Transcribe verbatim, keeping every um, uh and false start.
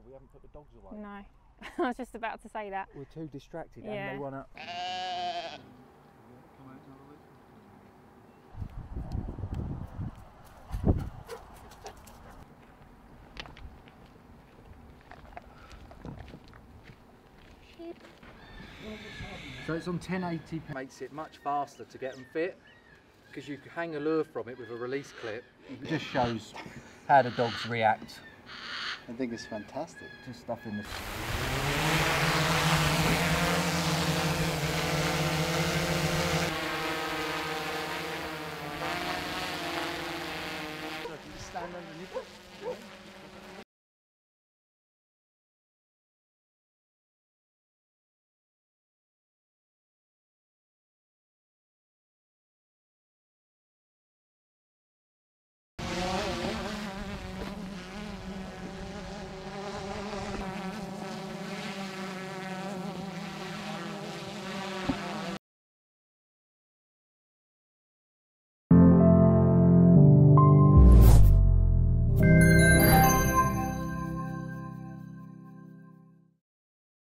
we haven't put the dogs away. No, I was just about to say that. We're too distracted Yeah. and they want to... So it's on ten eighty, makes it much faster to get them fit because you can hang a lure from it with a release clip. It just shows how the dogs react. I think it's fantastic. To stuff in the... So if you stand underneath it,